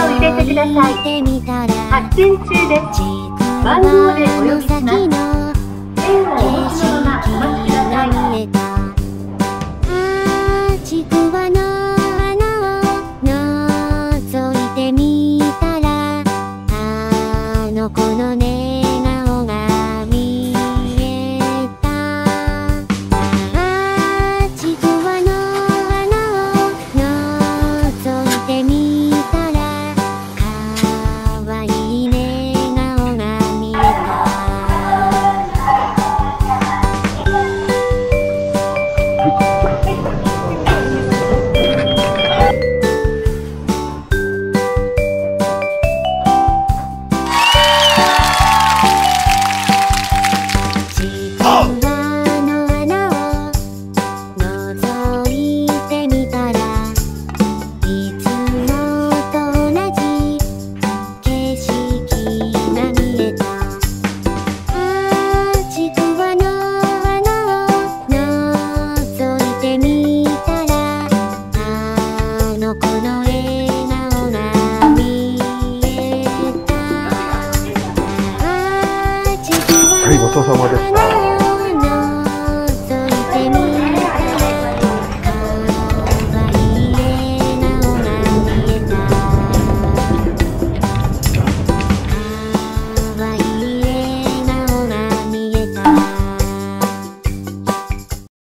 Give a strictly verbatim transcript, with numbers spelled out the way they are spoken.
を入れてください。発信中です。番号でお呼びします。電話をお持ちのままお待ちください。 ちくわの穴を覗いてみたら、あの子の寝顔が見えた。あちくわの穴を覗いてみたら、かわいい寝顔が見えた。 はい、ごちそうさまでした。